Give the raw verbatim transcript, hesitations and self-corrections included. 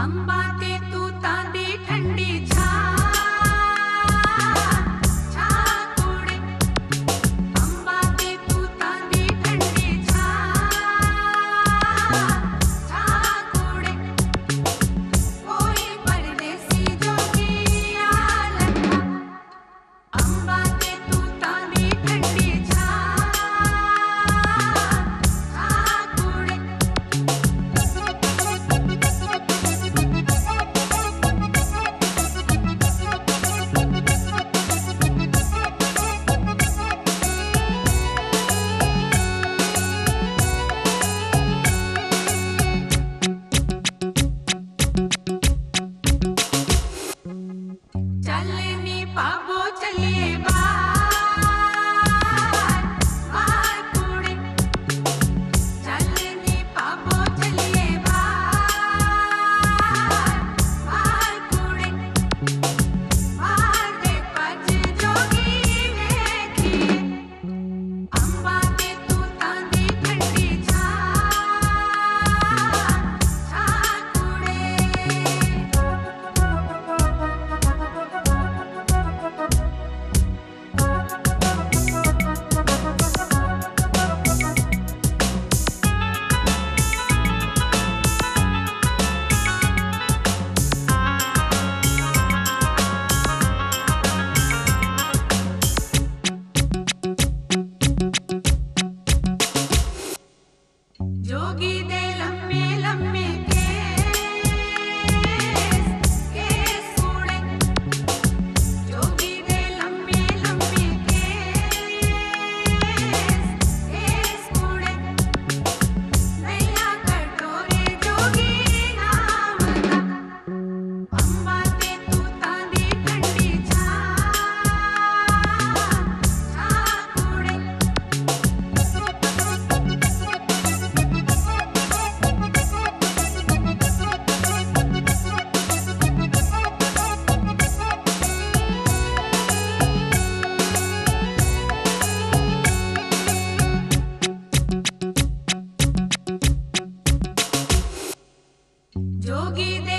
अंबा ते तू तांदी ठंडी छा छा कुड़े अंबा ते तू तांदी ठंडी छा छा कुड़े कोई परदेसी जोगिया लखा अंबा ते तू तांदी ठंडी छा छा कुड़े चलनी पाबो चलिए बार बार कुड़े चलनी पाबो चलिए बार बार कुड़े बार दे पज जोगी देखिए अंबा ते तू तांदी ठंडी छा छा कुड़े जोगी दे लम्बे लम्बे केस केस कुड़े जोगी दे लम्बे लम्बे केस केस कुड़े नैया कटोरे जोगी नाम दा अंबा ते तू तांदी ठंडी छा छा कुड़े जोगी दे